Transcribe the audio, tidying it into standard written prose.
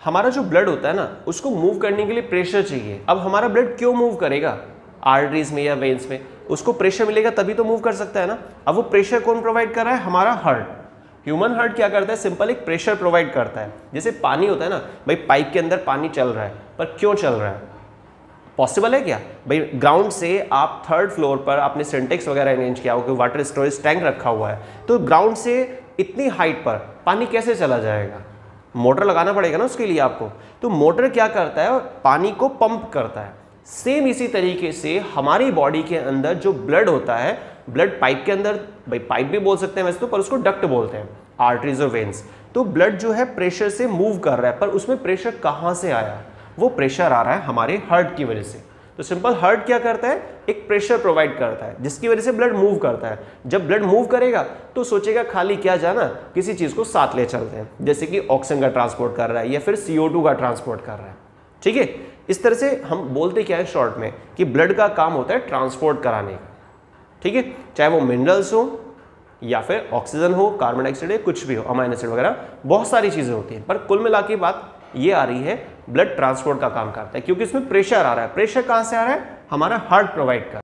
हमारा जो ब्लड होता है ना, उसको मूव करने के लिए प्रेशर चाहिए। अब हमारा ब्लड क्यों मूव करेगा आर्टरीज में या वेन्स में, उसको प्रेशर मिलेगा तभी तो मूव कर सकता है ना। अब वो प्रेशर कौन प्रोवाइड कर रहा है, हमारा हार्ट। ह्यूमन हार्ट क्या करता है, सिंपल एक प्रेशर प्रोवाइड करता है। जैसे पानी होता है ना भाई, पाइप के अंदर पानी चल रहा है, पर क्यों चल रहा है, पॉसिबल है क्या भाई? ग्राउंड से आप 3rd फ्लोर पर आपने सिंटेक्स वगैरह अरेंज किया हो, वाटर स्टोरेज टैंक रखा हुआ है, तो ग्राउंड से इतनी हाइट पर पानी कैसे चला जाएगा, मोटर लगाना पड़ेगा ना उसके लिए आपको। तो मोटर क्या करता है, पानी को पंप करता है। सेम इसी तरीके से हमारी बॉडी के अंदर जो ब्लड होता है, ब्लड पाइप के अंदर, भाई पाइप भी बोल सकते हैं वैसे तो, पर उसको डक्ट बोलते हैं, आर्टरीज और वेन्स। तो ब्लड जो है प्रेशर से मूव कर रहा है, पर उसमें प्रेशर कहाँ से आया, वो प्रेशर आ रहा है हमारे हार्ट की वजह से। तो सिंपल हार्ट क्या करता है, एक प्रेशर प्रोवाइड करता है जिसकी वजह से ब्लड मूव करता है। जब ब्लड मूव करेगा तो सोचेगा खाली क्या जाना, किसी चीज को साथ ले चलते हैं, जैसे कि ऑक्सीजन का ट्रांसपोर्ट कर रहा है या फिर CO2 का ट्रांसपोर्ट कर रहा है। ठीक है, इस तरह से हम बोलते क्या है शॉर्ट में कि ब्लड का काम होता है ट्रांसपोर्ट कराने का। ठीक है, चाहे वो मिनरल्स हो या फिर ऑक्सीजन हो, कार्बन डाइऑक्साइड है, कुछ भी हो, अमाइनो एसिड वगैरह, बहुत सारी चीजें होती हैं। पर कुल मिला के बात ये आ रही है, ब्लड ट्रांसपोर्ट का काम करता है क्योंकि इसमें प्रेशर आ रहा है। प्रेशर कहां से आ रहा है, हमारा हार्ट प्रोवाइड कर